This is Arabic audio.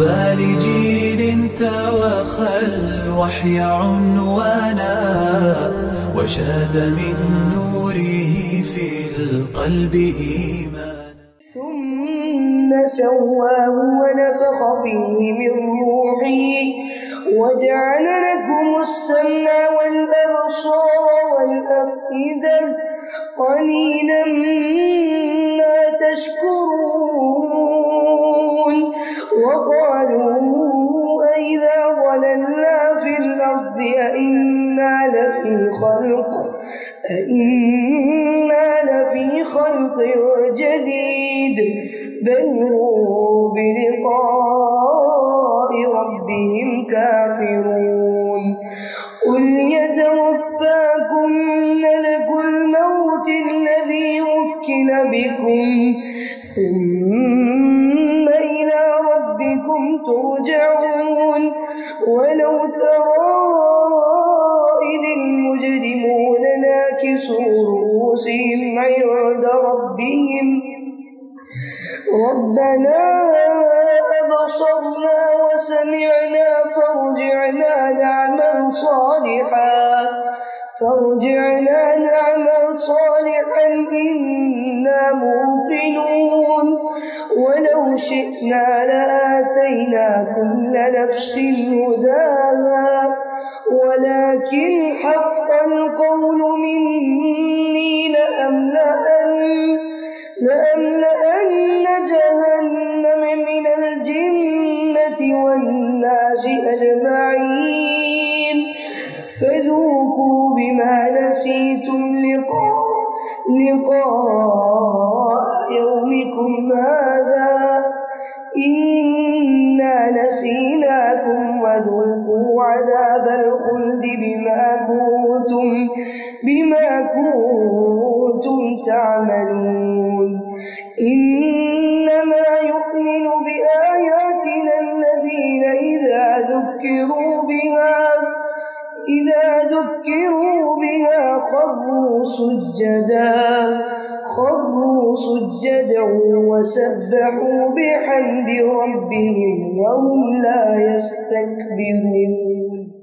لجيل توخى الوحي عنوانا وشاد من نوره في القلب إيمانا ثم سواه ونفخ فيه من روحه وجعل لكم السمع والأبصار والأفئدة قليلا ما تشكرون. وقالوا أئذا ضللنا في الأرض أئنا لفي خلق جديد بل هم بلقاء ربهم كافرون. قل يتوفاكم ملك الموت الذي وكل بكم ثم إلى ربكم ترجعون. ولو ترى إذ المجرمون ناكسوا رؤوسهم عند ربهم ربنا أبصرنا وسمعنا فارجعنا نعمل صالحا إنا موقنون. ولو شئنا لآتينا كل نفس هداها ولكن حق القول مني لأملأن جهنم من الجنة والناس أجمعين. فذوقوا بما نسيتم لقاء يومكم هذا إنا نسيناكم وذوقوا عذاب الخلد بما كنتم تعملون. إنما يؤمن بآياتنا الذين إذا ذكروا بها خروا سجدا وسبحوا بحمد ربهم وهم لا يستكبرون.